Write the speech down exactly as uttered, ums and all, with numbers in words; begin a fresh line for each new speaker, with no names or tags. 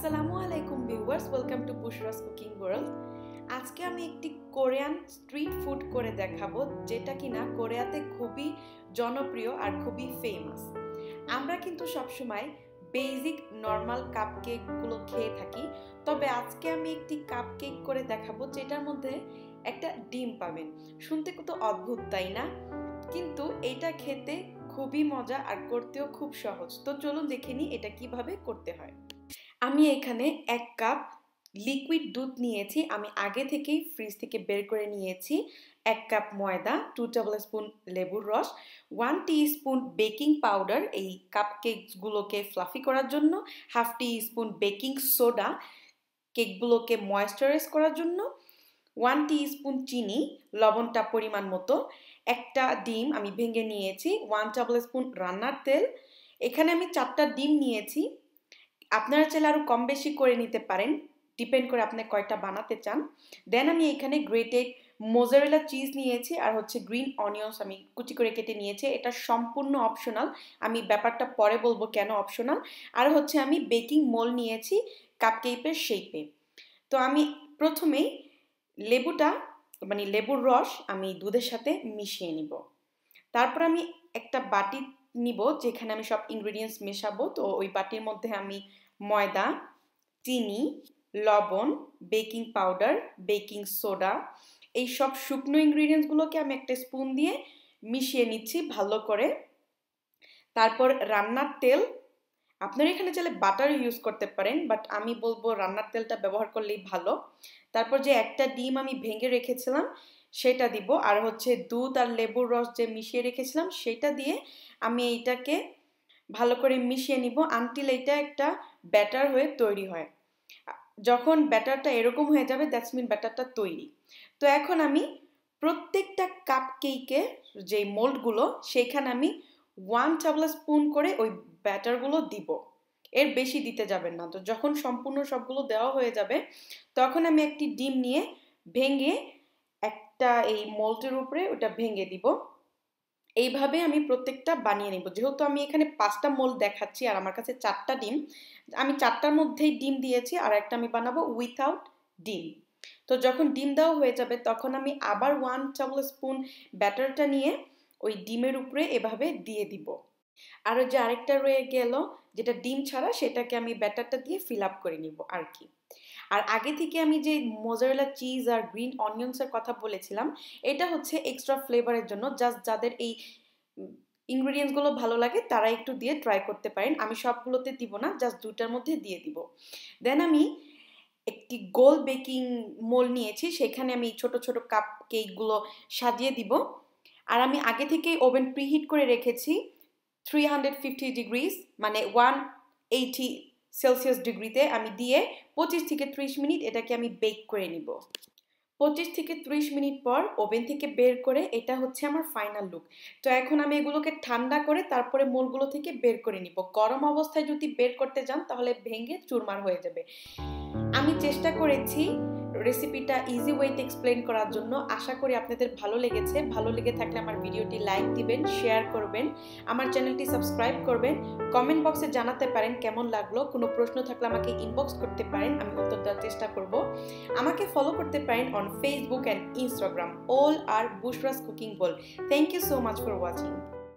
আসসালামু আলাইকুম viewers, welcome to Bushra's cooking world. আজকে আমি একটি কোরিয়ান স্ট্রিট ফুড করে দেখাবো, যেটা কিনা কোরিয়াতে খুবই জনপ্রিয় আর খুবই ফেমাস। আমরা কিন্তু সবসময় বেসিক নর্মাল কাপ কেকগুলো খেয়ে থাকি, তবে আজকে আমি একটি কাপ কেক করে দেখাবো যেটার মধ্যে একটা ডিম পাবেন। শুনতে কত অদ্ভুত, তাই না? কিন্তু এটা খেতে খুবই মজা আর করতেও খুব সহজ। তো চলুন দেখে নিই এটা কিভাবে করতে হয়। আমি এখানে এক কাপ লিকুইড দুধ নিয়েছি, আমি আগে থেকেই ফ্রিজ থেকে বের করে নিয়েছি। এক কাপ ময়দা, টু টেবিল স্পুন লেবুর রস, one teaspoon baking powder এই কাপ কেকগুলোকে ফ্লাফি করার জন্য, half teaspoon baking soda কেকগুলোকে ময়েশ্চারাইজ করার জন্য, ওয়ান টি স্পুন চিনি, লবণটা পরিমাণ মতো, একটা ডিম আমি ভেঙে নিয়েছি, ওয়ান টেবিল স্পুন রান্নার তেল। এখানে আমি চারটা ডিম নিয়েছি, আপনারা চাইলে আরও কম বেশি করে নিতে পারেন, ডিপেন্ড করে আপনি কয়টা বানাতে চান। দেন আমি এখানে গ্রেটেড মোজারেলা চিজ নিয়েছি আর হচ্ছে গ্রিন অনিয়ন্স আমি কুচি করে কেটে নিয়েছি। এটা সম্পূর্ণ অপশনাল, আমি ব্যাপারটা পরে বলবো কেন অপশনাল। আর হচ্ছে আমি বেকিং মোল্ড নিয়েছি কাপকেকের শেপে। তো আমি প্রথমেই লেবুটা মানে লেবুর রস আমি দুধের সাথে মিশিয়ে নিব। তারপর আমি একটা বাটি নিব যেখানে আমি সব ইনগ্রেডিয়েন্টস মেশাবো। তো ওই বাটির মধ্যে আমি ময়দা, চিনি, লবণ, বেকিং পাউডার, বেকিং সোডা এই সব শুকনো ইনগ্রেডিয়েন্টসগুলোকে আমি একটা স্পুন দিয়ে মিশিয়ে নিচ্ছি ভালো করে। তারপর রান্নার তেল, আপনারা এখানে চাইলে বাটার ইউজ করতে পারেন, বাট আমি বলবো রান্নার তেলটা ব্যবহার করলেই ভালো। তারপর যে একটা ডিম আমি ভেঙে রেখেছিলাম সেটা দিব, আর হচ্ছে দুধ আর লেবুর রস যে মিশিয়ে রেখেছিলাম সেটা দিয়ে আমি এইটাকে ভালো করে মিশিয়ে নিব আনটিল এটা একটা ব্যাটার হয়ে তৈরি হয়। যখন ব্যাটারটা এরকম হয়ে যাবে দ্যাটস মিন ব্যাটারটা তৈরি। তো এখন আমি প্রত্যেকটা কাপ কেকে যে মোল্ডগুলো সেইখানে আমি ওয়ান টেবিল স্পুন করে ওই ব্যাটারগুলো দিব, এর বেশি দিতে যাবেন না। তো যখন সম্পূর্ণ সবগুলো দেওয়া হয়ে যাবে তখন আমি একটি ডিম নিয়ে ভেঙে একটা এই মোল্ডের উপরে ওটা ভেঙে দিব। এইভাবে আমি প্রত্যেকটা বানিয়ে নিব। যেহেতু আমি এখানে পাঁচটা মোল্ড দেখাচ্ছি আর আমার কাছে চারটা ডিম, আমি চারটার মধ্যেই ডিম দিয়েছি, আর একটা আমি বানাবো উইথাউট ডিম। তো যখন ডিম দেওয়া হয়ে যাবে তখন আমি আবার ওয়ান টেবিল স্পুন ব্যাটারটা নিয়ে ওই ডিমের উপরে এভাবে দিয়ে দিব। আর যে আরেকটা রয়ে গেল যেটা ডিম ছাড়া, সেটাকে আমি ব্যাটারটা দিয়ে ফিল আপ করে নিব আর কি। আর আগে থেকে আমি যে মোজারেলা চিজ আর গ্রিন অনিয়ন্সের কথা বলেছিলাম, এটা হচ্ছে এক্সট্রা ফ্লেভারের জন্য। জাস্ট যাদের এই ইনগ্রেডিয়েন্টসগুলো ভালো লাগে তারা একটু দিয়ে ট্রাই করতে পারেন, আমি সবগুলোতে দিব না, জাস্ট দুটার মধ্যে দিয়ে দিব। দেন আমি একটি গোল বেকিং মোল্ড নিয়েছি, সেখানে আমি ছোট ছোট কাপ কেকগুলো সাজিয়ে দিব। আর আমি আগে থেকেই ওভেন প্রিহিট করে রেখেছি থ্রি হান্ড্রেড ফিফটি ডিগ্রিজ মানে ওয়ান এইটি সেলসিয়াস ডিগ্রিতে আমি দিয়ে পঁচিশ থেকে ত্রিশ মিনিট এটাকে আমি বেক করে নিব। পঁচিশ থেকে ত্রিশ মিনিট পর ওভেন থেকে বের করে এটা হচ্ছে আমার ফাইনাল লুক। তো এখন আমি এগুলোকে ঠান্ডা করে তারপরে মোলগুলো থেকে বের করে নিব। গরম অবস্থায় যদি বের করতে যান তাহলে ভেঙে চুরমার হয়ে যাবে। আমি চেষ্টা করেছি রেসিপিটা ইজি ওয়েতে এক্সপ্লেন করার জন্য। আশা করি আপনাদের ভালো লেগেছে। ভালো লেগে থাকলে আমার ভিডিওটি লাইক দিবেন, শেয়ার করবেন, আমার চ্যানেলটি সাবস্ক্রাইব করবেন। কমেন্ট বক্সে জানাতে পারেন কেমন লাগলো। কোনো প্রশ্ন থাকলে আমাকে ইনবক্স করতে পারেন, আমি উত্তর দেওয়ার চেষ্টা করব। আমাকে ফলো করতে পারেন on Facebook and Instagram, all are Bushra's cooking world. Thank you so much for watching.